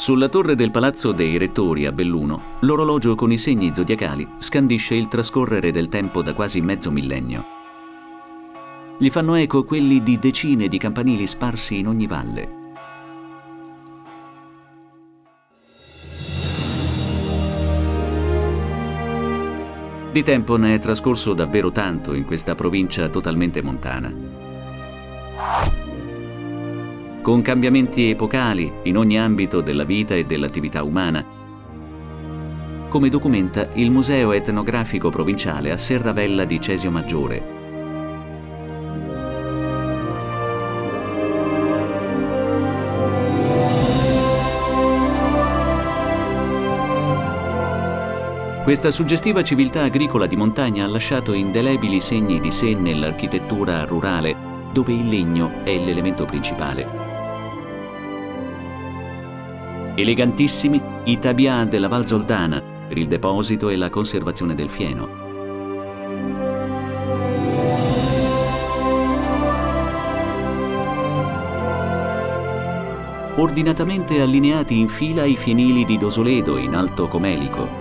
Sulla torre del Palazzo dei Rettori a Belluno, l'orologio con i segni zodiacali scandisce il trascorrere del tempo da quasi mezzo millennio. Gli fanno eco quelli di decine di campanili sparsi in ogni valle. Di tempo ne è trascorso davvero tanto in questa provincia totalmente montana. Con cambiamenti epocali in ogni ambito della vita e dell'attività umana, come documenta il Museo Etnografico Provinciale a Serravella di Cesio Maggiore. Questa suggestiva civiltà agricola di montagna ha lasciato indelebili segni di sé nell'architettura rurale, dove il legno è l'elemento principale. Elegantissimi i tabià della Val Zoldana per il deposito e la conservazione del fieno. Ordinatamente allineati in fila i fienili di Dosoledo in Alto Comelico.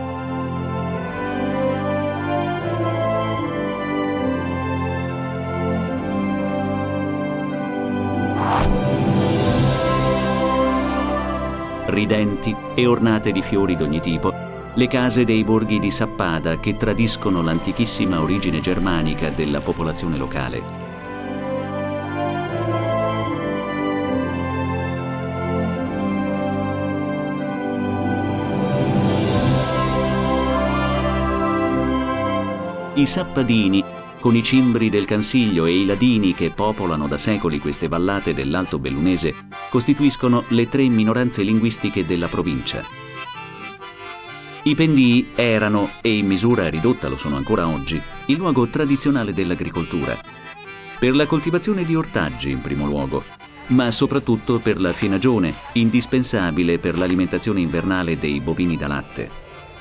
Ridenti e ornate di fiori d'ogni tipo, le case dei borghi di Sappada che tradiscono l'antichissima origine germanica della popolazione locale. I sappadini, con i cimbri del Cansiglio e i ladini che popolano da secoli queste vallate dell'Alto Bellunese, costituiscono le tre minoranze linguistiche della provincia. I pendii erano, e in misura ridotta lo sono ancora oggi, il luogo tradizionale dell'agricoltura, per la coltivazione di ortaggi in primo luogo, ma soprattutto per la fienagione, indispensabile per l'alimentazione invernale dei bovini da latte.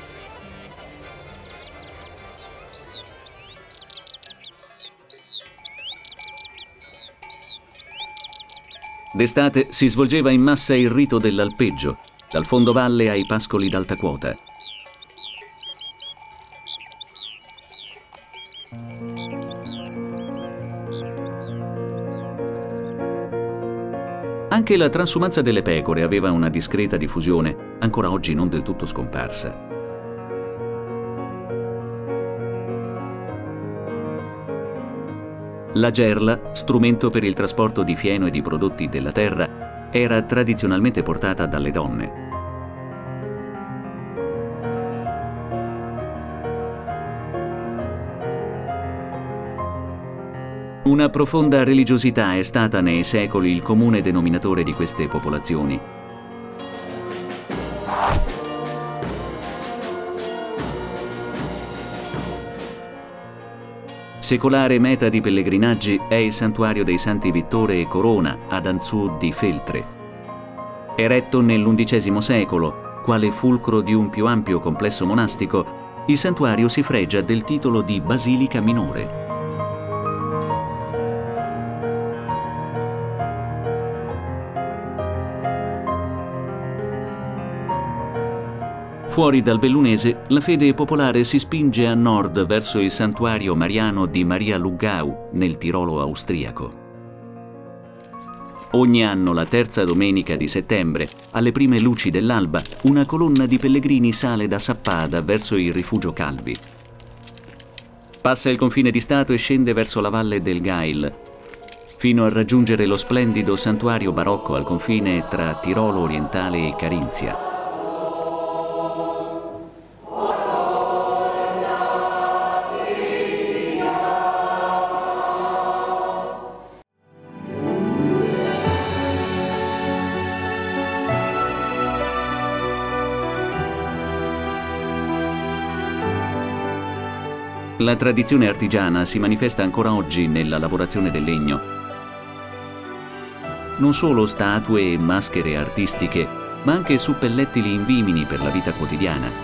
D'estate si svolgeva in massa il rito dell'alpeggio, dal fondovalle ai pascoli d'alta quota. Anche la transumanza delle pecore aveva una discreta diffusione, ancora oggi non del tutto scomparsa. La gerla, strumento per il trasporto di fieno e di prodotti della terra, era tradizionalmente portata dalle donne. Una profonda religiosità è stata nei secoli il comune denominatore di queste popolazioni. Secolare meta di pellegrinaggi è il santuario dei Santi Vittore e Corona ad Anzù di Feltre. Eretto nell'XI secolo, quale fulcro di un più ampio complesso monastico, il santuario si fregia del titolo di Basilica Minore. Fuori dal Bellunese, la fede popolare si spinge a nord verso il santuario mariano di Maria Luggau, nel Tirolo austriaco. Ogni anno, la terza domenica di settembre, alle prime luci dell'alba, una colonna di pellegrini sale da Sappada verso il rifugio Calvi. Passa il confine di Stato e scende verso la valle del Gail, fino a raggiungere lo splendido santuario barocco al confine tra Tirolo orientale e Carinzia. La tradizione artigiana si manifesta ancora oggi nella lavorazione del legno. Non solo statue e maschere artistiche, ma anche suppellettili invimini per la vita quotidiana.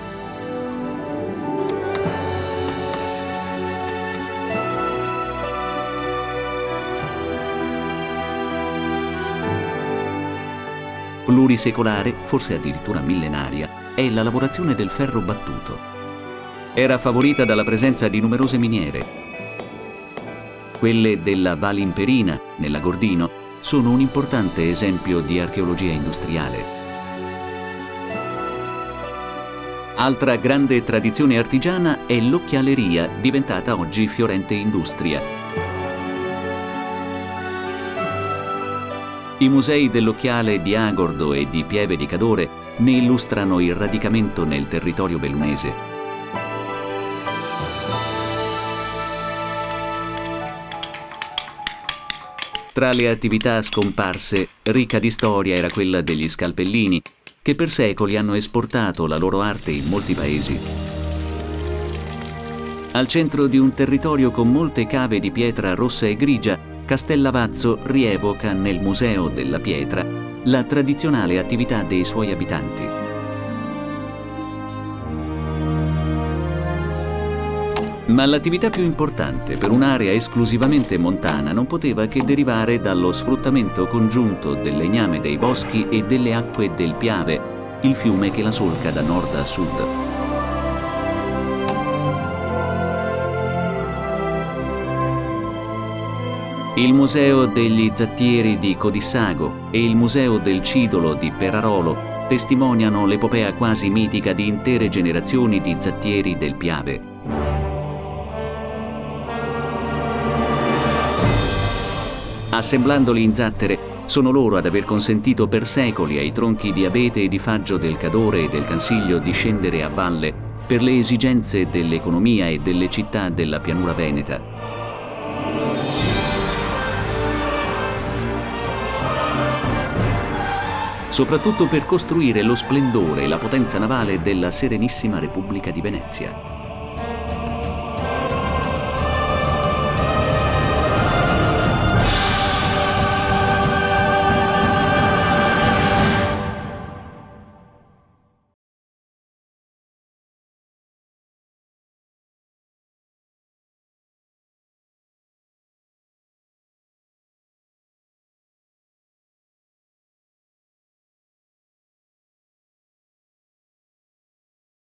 Plurisecolare, forse addirittura millenaria, è la lavorazione del ferro battuto. Era favorita dalla presenza di numerose miniere. Quelle della Val Imperina, nell'Agordino, sono un importante esempio di archeologia industriale. Altra grande tradizione artigiana è l'occhialeria, diventata oggi fiorente industria. I musei dell'Occhiale di Agordo e di Pieve di Cadore ne illustrano il radicamento nel territorio bellunese. Tra le attività scomparse, ricca di storia era quella degli scalpellini, che per secoli hanno esportato la loro arte in molti paesi. Al centro di un territorio con molte cave di pietra rossa e grigia, Castellavazzo rievoca nel Museo della Pietra la tradizionale attività dei suoi abitanti. Ma l'attività più importante per un'area esclusivamente montana non poteva che derivare dallo sfruttamento congiunto del legname dei boschi e delle acque del Piave, il fiume che la solca da nord a sud. Il Museo degli Zattieri di Codissago e il Museo del Cidolo di Perarolo testimoniano l'epopea quasi mitica di intere generazioni di zattieri del Piave. Assemblandoli in zattere, sono loro ad aver consentito per secoli ai tronchi di abete e di faggio del Cadore e del Cansiglio di scendere a valle per le esigenze dell'economia e delle città della pianura veneta. Soprattutto per costruire lo splendore e la potenza navale della Serenissima Repubblica di Venezia.